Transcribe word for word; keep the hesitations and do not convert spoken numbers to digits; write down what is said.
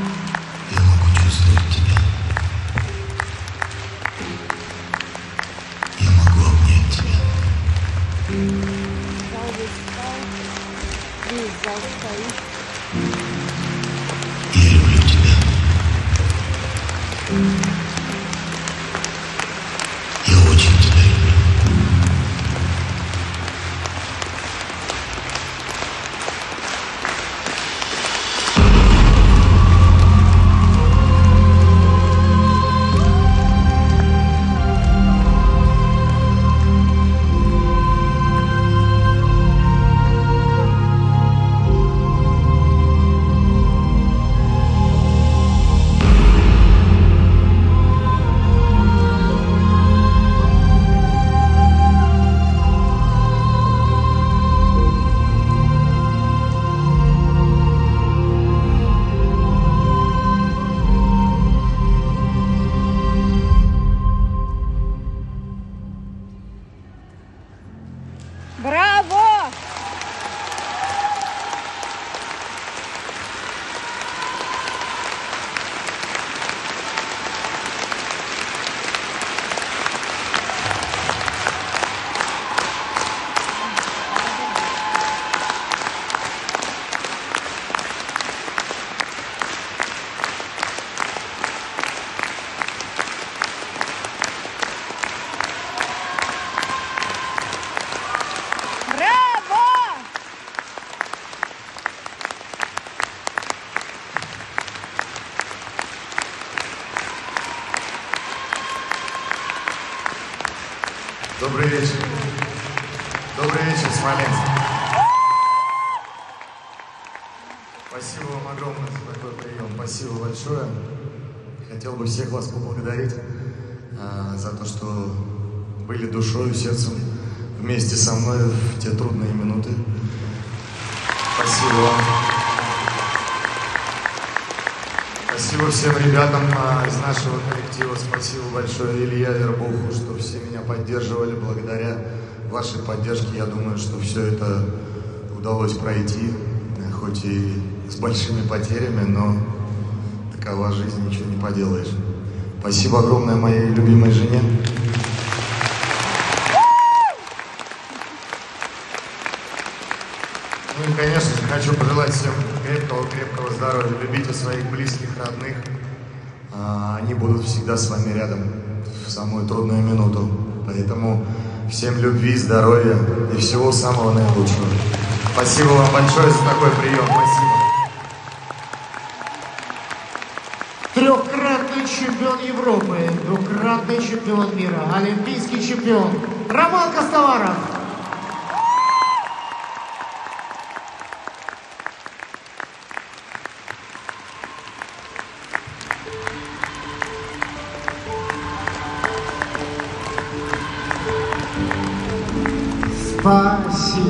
Я могу чувствовать тебя. Я могу обнять тебя. Зал весь спал, весь зал стоит. Я люблю тебя. Я очень тебя люблю. Браво! Браво! Добрый вечер. Добрый вечер, Смоленск. Спасибо вам огромное за такой прием. Спасибо большое. Хотел бы всех вас поблагодарить а, за то, что были душой и сердцем вместе со мной в те трудные минуты. Спасибо вам. Спасибо всем ребятам а, из нашего коллектива. Спасибо большое Илья Вербуху, что все меня поддерживали. Благодаря вашей поддержке, я думаю, что все это удалось пройти, хоть и с большими потерями, но такова жизнь, ничего не поделаешь. Спасибо огромное моей любимой жене. Ну и, конечно же, хочу пожелать всем крепкого-крепкого здоровья. Любите своих близких, родных. Они будут всегда с вами рядом в самую трудную минуту. Поэтому всем любви, здоровья и всего самого наилучшего. Спасибо вам большое за такой прием. Спасибо. Трехкратный чемпион Европы, двукратный чемпион мира, олимпийский чемпион Роман Костоваров. Спасибо.